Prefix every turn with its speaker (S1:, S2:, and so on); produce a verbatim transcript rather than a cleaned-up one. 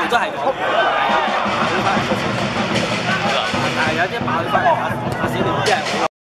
S1: 都係講係啊，但係有啲馬會翻嚟打打死你，即係。